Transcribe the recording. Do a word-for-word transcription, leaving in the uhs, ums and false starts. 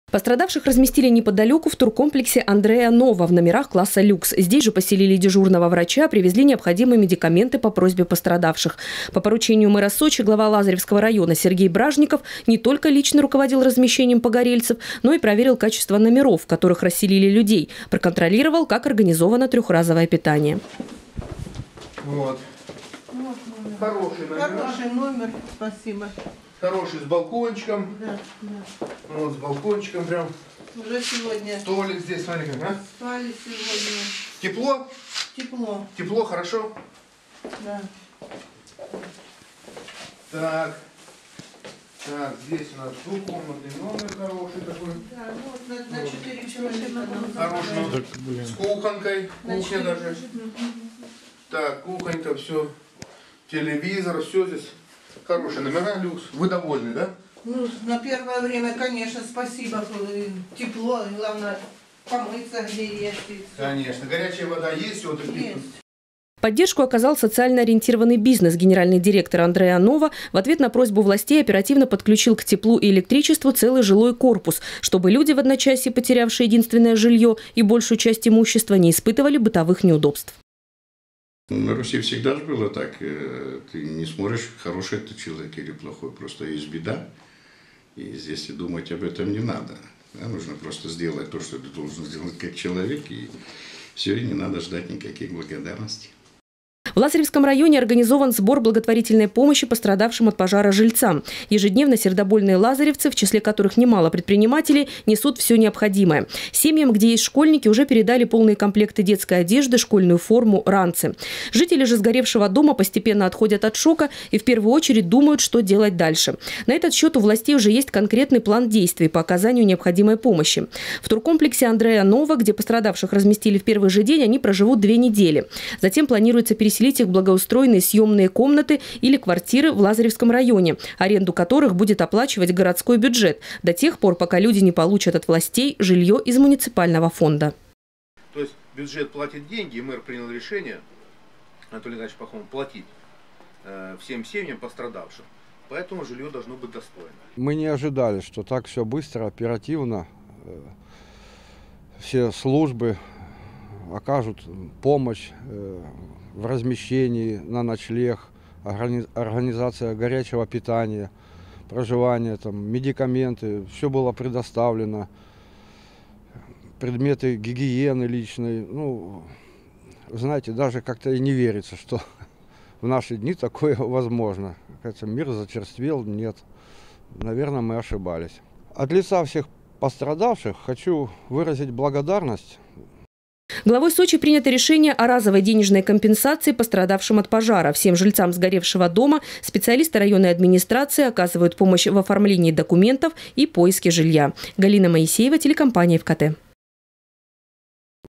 Пострадавших разместили неподалеку в туркомплексе Андреа Нова в номерах класса люкс. Здесь же поселили дежурного врача, привезли необходимые медикаменты по просьбе пострадавших. По поручению мэра Сочи глава Лазаревского района Сергей Бражников не только лично руководил размещением погорельцев, но и проверил качество номеров, в которых расселили людей, проконтролировал, как организовано трехразовое питание. Вот. Вот номер. Хороший номер. Хороший номер, спасибо. Хороший, с балкончиком. Да, да. Вот, с балкончиком прям. Уже сегодня Столик здесь, смотри как, а? спали сегодня. Тепло? Тепло. Тепло, хорошо? Да. Так. Так, здесь у нас двухкомнатный номер хороший такой. Да, ну вот на, на четыре человека. Хороший. Так, с кухонкой. Кухня даже. Так, кухонька, все. Телевизор, все здесь. Хорошие номера, люкс. Вы довольны, да? Ну, на первое время, конечно, спасибо. Тепло, главное, помыться где есть. Конечно. Горячая вода есть? Вот есть. Поддержку оказал социально ориентированный бизнес. Генеральный директор Андреа Нова в ответ на просьбу властей оперативно подключил к теплу и электричеству целый жилой корпус, чтобы люди в одночасье, потерявшие единственное жилье и большую часть имущества, не испытывали бытовых неудобств. На Руси всегда же было так. Ты не смотришь, хороший это человек или плохой. Просто есть беда. И здесь и думать об этом не надо. Да, нужно просто сделать то, что ты должен сделать как человек. И все, и не надо ждать никаких благодарностей. В Лазаревском районе организован сбор благотворительной помощи пострадавшим от пожара жильцам. Ежедневно сердобольные лазаревцы, в числе которых немало предпринимателей, несут все необходимое. Семьям, где есть школьники, уже передали полные комплекты детской одежды, школьную форму, ранцы. Жители же сгоревшего дома постепенно отходят от шока и в первую очередь думают, что делать дальше. На этот счет у властей уже есть конкретный план действий по оказанию необходимой помощи. В туркомплексе Андреа Нова, где пострадавших разместили в первый же день, они проживут две недели. Затем планируется переселить их в благоустроенные съемные комнаты или квартиры в Лазаревском районе, аренду которых будет оплачивать городской бюджет до тех пор, пока люди не получат от властей жилье из муниципального фонда. То есть бюджет платит деньги, и мэр принял решение, Анатолий Иванович Пахомов, платить э, всем семьям пострадавшим. Поэтому жилье должно быть достойно. Мы не ожидали, что так все быстро, оперативно, э, все службы окажут помощь э, в размещении на ночлег, организация горячего питания, проживание, там, медикаменты, все было предоставлено, предметы гигиены личной. Ну, знаете, даже как-то и не верится, что в наши дни такое возможно. Кажется, мир зачерствел, нет. Наверное, мы ошибались. От лица всех пострадавших хочу выразить благодарность. Главой Сочи принято решение о разовой денежной компенсации пострадавшим от пожара. Всем жильцам сгоревшего дома специалисты районной администрации оказывают помощь в оформлении документов и поиске жилья. Галина Моисеева, телекомпания ФКТ.